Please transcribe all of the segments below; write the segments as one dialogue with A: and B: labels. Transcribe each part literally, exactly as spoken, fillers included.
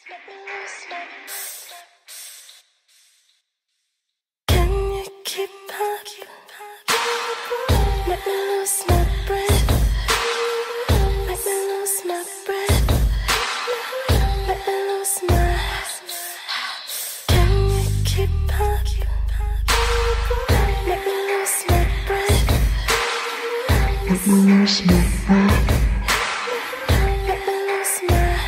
A: Can you keep up? Make me lose my breath. Make me lose my breath. Make me lose my. Can you keep up? Make me lose my breath. Make me lose my breath. Make me lose my.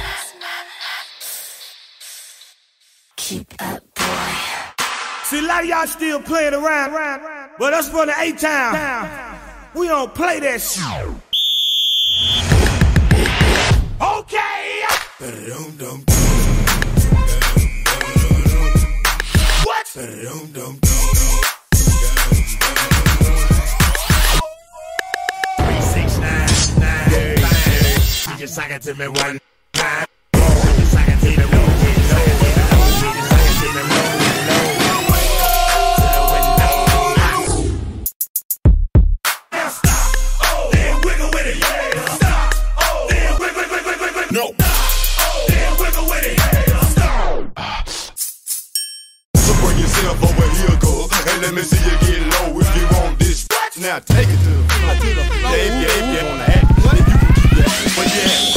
A: Keep up, boy.
B: See, a lot of y'all still playing around, but us from the A-Town, we don't play that shit. Okay! What? Three, six, nine, nine, five. You just suck it to me one time. You just suck it to me one time. You just suck it to me one time. No. Then wiggle with it. Stop. So bring yourself over here, go, and let me see you get low if you want this. What? Now take it to the floor. Yeah, if you, if you wanna act, if you can keep that, but yeah.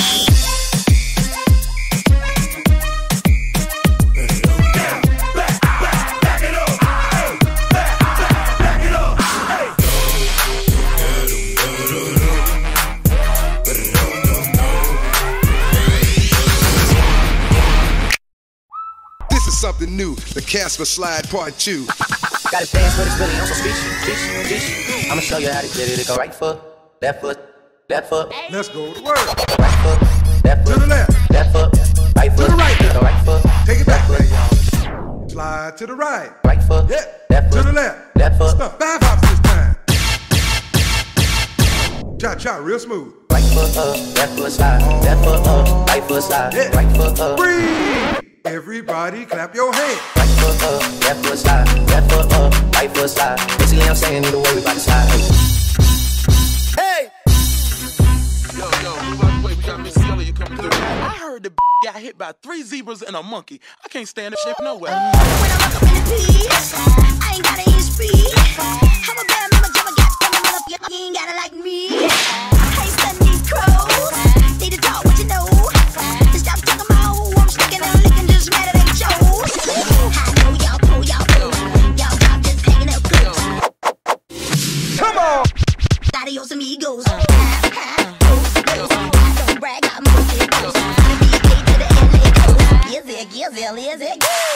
C: Something new, the Casper Slide Part two.
D: Got it fast, but it's really on some speech, speech, speech. I'ma show you how to get it. It go right foot, left foot, left foot.
C: Let's go to work.
D: Right foot, left foot,
C: to the left,
D: left foot, right foot,
C: to the right.
D: Go right foot,
C: take it back,
D: foot.
C: there, y'all. Slide to the right,
D: right foot,
C: yeah,
D: left foot,
C: to the left,
D: left foot.
C: Stop. Five hops this time. Cha cha, real smooth.
D: Right foot up, left foot slide, left foot up, right foot slide,
C: yeah.
D: Right foot up.
C: Breathe. Everybody clap your hands.
D: Right foot up, left foot slide, left foot up, right foot slide. Basically I'm saying either way we about to slide. Hey!
E: Yo, yo, move out the way, we got Miss Skelly, you coming through. I heard the got hit by three zebras and a monkey. I can't stand that shit nowhere.
A: When I walk up in the piece, I ain't gotta eat speed. I'm a bad mama, jump a gap, coming up, you ain't gotta like me. I ain't studying these crows, need to talk what you know. And stop talking about who I'm sticking and licking, just mad at they chose. I know y'all pull, y'all pull, y'all job just hanging up close.
C: Come on!
A: Adios amigos. I don't brag, I'm most of the coast. I'm the D J to the L A coast. Is it, is it, is it?